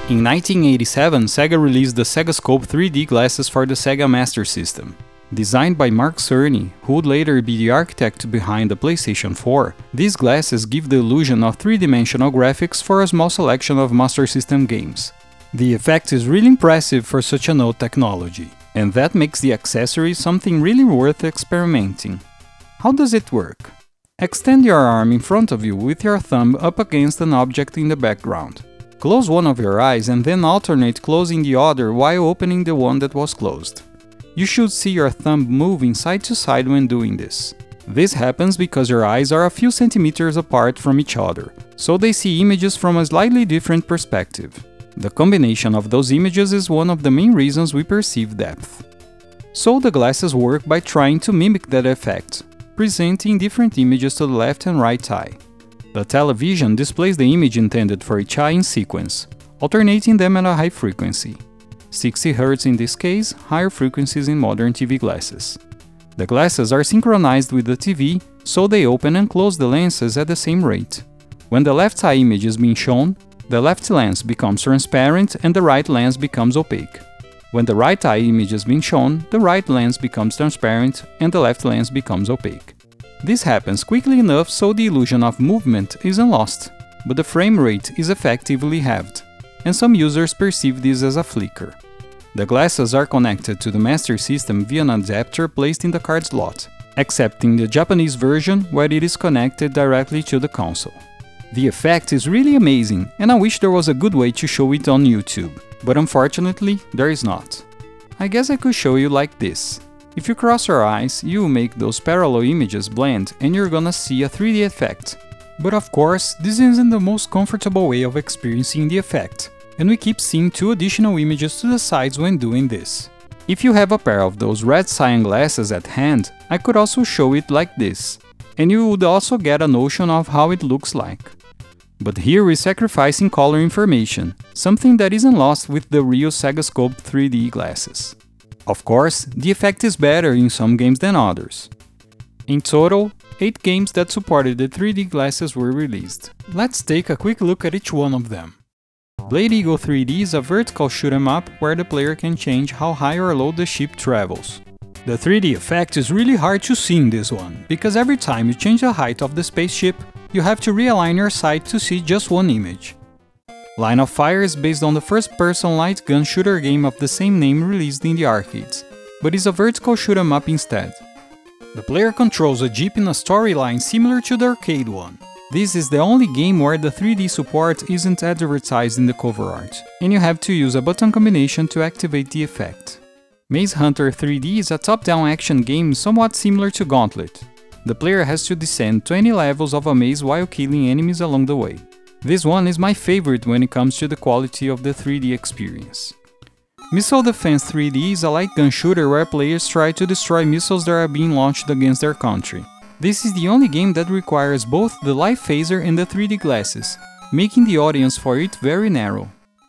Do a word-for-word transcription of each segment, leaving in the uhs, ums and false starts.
In nineteen eighty-seven, Sega released the Sega Scope three D glasses for the Sega Master System. Designed by Mark Cerny, who would later be the architect behind the PlayStation four, these glasses give the illusion of three-dimensional graphics for a small selection of Master System games. The effect is really impressive for such an old technology, and that makes the accessory something really worth experimenting. How does it work? Extend your arm in front of you with your thumb up against an object in the background. Close one of your eyes and then alternate closing the other while opening the one that was closed. You should see your thumb moving side to side when doing this. This happens because your eyes are a few centimeters apart from each other, so they see images from a slightly different perspective. The combination of those images is one of the main reasons we perceive depth. So the glasses work by trying to mimic that effect, presenting different images to the left and right eye. The television displays the image intended for each eye in sequence, alternating them at a high frequency. sixty hertz in this case, higher frequencies in modern T V glasses. The glasses are synchronized with the T V, so they open and close the lenses at the same rate. When the left eye image is being shown, the left lens becomes transparent and the right lens becomes opaque. When the right eye image is being shown, the right lens becomes transparent and the left lens becomes opaque. This happens quickly enough so the illusion of movement isn't lost, but the frame rate is effectively halved, and some users perceive this as a flicker. The glasses are connected to the Master System via an adapter placed in the card slot, except in the Japanese version where it is connected directly to the console. The effect is really amazing, and I wish there was a good way to show it on YouTube, but unfortunately there is not. I guess I could show you like this. If you cross your eyes, you make those parallel images blend and you're gonna see a three D effect. But of course, this isn't the most comfortable way of experiencing the effect, and we keep seeing two additional images to the sides when doing this. If you have a pair of those red cyan glasses at hand, I could also show it like this, and you would also get a notion of how it looks like. But here we're sacrificing color information, something that isn't lost with the real Sega Scope three D glasses. Of course, the effect is better in some games than others. In total, eight games that supported the three D glasses were released. Let's take a quick look at each one of them. Blade Eagle three D is a vertical shoot 'em up where the player can change how high or low the ship travels. The three D effect is really hard to see in this one, because every time you change the height of the spaceship, you have to realign your sight to see just one image. Line of Fire is based on the first-person light gun shooter game of the same name released in the arcades, but is a vertical shoot 'em up instead. The player controls a jeep in a storyline similar to the arcade one. This is the only game where the three D support isn't advertised in the cover art, and you have to use a button combination to activate the effect. Maze Hunter three D is a top-down action game somewhat similar to Gauntlet. The player has to descend twenty levels of a maze while killing enemies along the way. This one is my favorite when it comes to the quality of the three D experience. Missile Defense three D is a light gun shooter where players try to destroy missiles that are being launched against their country. This is the only game that requires both the live phaser and the three D glasses, making the audience for it very narrow.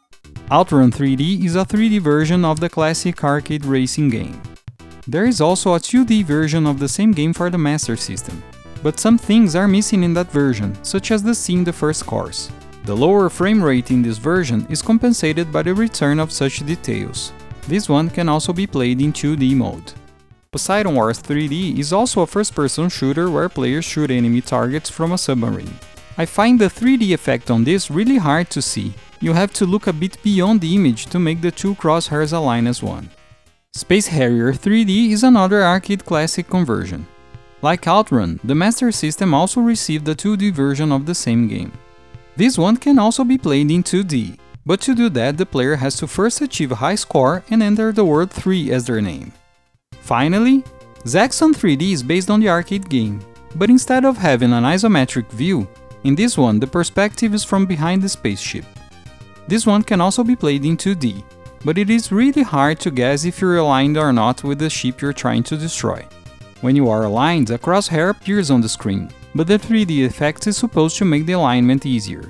Outrun three D is a three D version of the classic arcade racing game. There is also a two D version of the same game for the Master System, but some things are missing in that version, such as the scene in the first course. The lower frame rate in this version is compensated by the return of such details. This one can also be played in two D mode. Poseidon Wars three D is also a first-person shooter where players shoot enemy targets from a submarine. I find the three D effect on this really hard to see. You have to look a bit beyond the image to make the two crosshairs align as one. Space Harrier three D is another arcade classic conversion. Like Outrun, the Master System also received a two D version of the same game. This one can also be played in two D, but to do that the player has to first achieve a high score and enter the word three as their name. Finally, Zaxxon three D is based on the arcade game, but instead of having an isometric view, in this one the perspective is from behind the spaceship. This one can also be played in two D, but it is really hard to guess if you're aligned or not with the ship you're trying to destroy. When you are aligned, a crosshair appears on the screen, but the three D effect is supposed to make the alignment easier.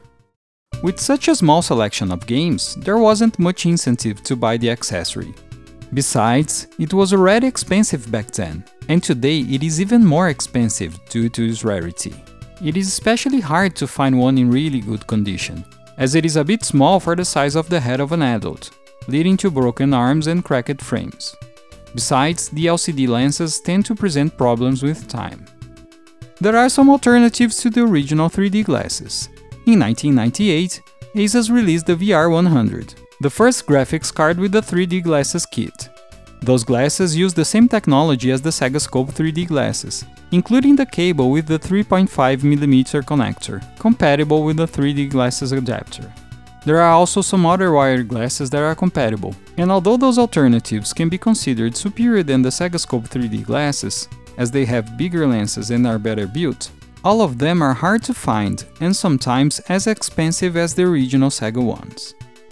With such a small selection of games, there wasn't much incentive to buy the accessory. Besides, it was already expensive back then, and today it is even more expensive due to its rarity. It is especially hard to find one in really good condition. as it is a bit small for the size of the head of an adult, leading to broken arms and cracked frames. Besides, the L C D lenses tend to present problems with time. There are some alternatives to the original three D glasses. In nineteen ninety-eight, Asus released the V R one hundred, the first graphics card with the three D glasses kit. Those glasses use the same technology as the Segascope three D glasses, including the cable with the three point five millimeter connector, compatible with the three D glasses adapter. There are also some other wired glasses that are compatible, and although those alternatives can be considered superior than the Segascope three D glasses, as they have bigger lenses and are better built, all of them are hard to find and sometimes as expensive as the original Sega ones.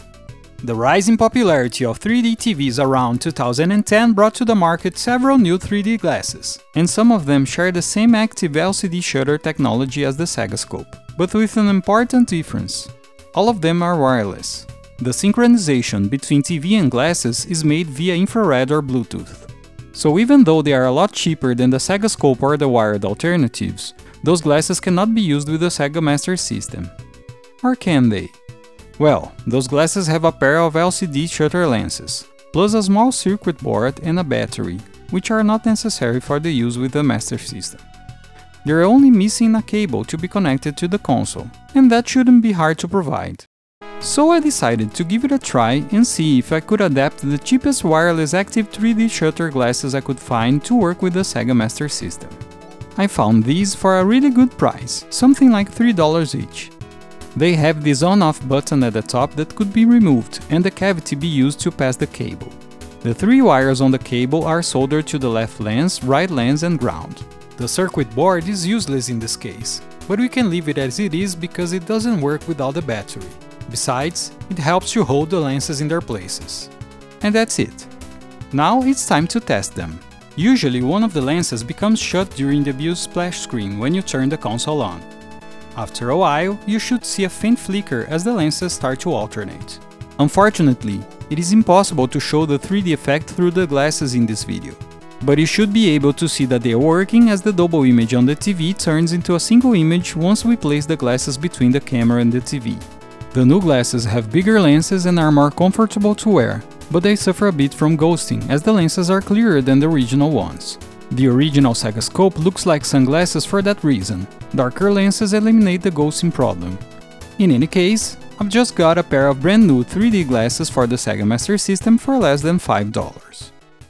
The rise in popularity of three D T Vs around two thousand ten brought to the market several new three D glasses, and some of them share the same active L C D shutter technology as the Segascope, but with an important difference. All of them are wireless. The synchronization between T V and glasses is made via infrared or Bluetooth. So even though they are a lot cheaper than the Segascope or the wired alternatives, those glasses cannot be used with the Sega Master System. Or can they? Well, those glasses have a pair of L C D shutter lenses, plus a small circuit board and a battery, which are not necessary for the use with the Master System. They're only missing a cable to be connected to the console, and that shouldn't be hard to provide. So I decided to give it a try and see if I could adapt the cheapest wireless active three D shutter glasses I could find to work with the Sega Master System. I found these for a really good price, something like three dollars each. They have this on-off button at the top that could be removed and the cavity be used to pass the cable. The three wires on the cable are soldered to the left lens, right lens and ground. The circuit board is useless in this case, but we can leave it as it is because it doesn't work without the battery. Besides, it helps you hold the lenses in their places. And that's it. Now it's time to test them. Usually one of the lenses becomes shut during the BIOS splash screen when you turn the console on. After a while, you should see a faint flicker as the lenses start to alternate. Unfortunately, it is impossible to show the three D effect through the glasses in this video. But you should be able to see that they are working as the double image on the T V turns into a single image once we place the glasses between the camera and the T V. The new glasses have bigger lenses and are more comfortable to wear, but they suffer a bit from ghosting as the lenses are clearer than the original ones. The original Segascope looks like sunglasses for that reason. Darker lenses eliminate the ghosting problem. In any case, I've just got a pair of brand new three D glasses for the Sega Master System for less than five dollars.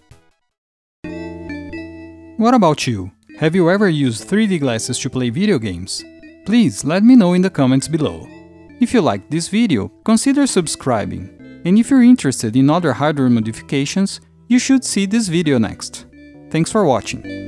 What about you? Have you ever used three D glasses to play video games? Please let me know in the comments below. If you liked this video, consider subscribing. And if you're interested in other hardware modifications, you should see this video next. Thanks for watching.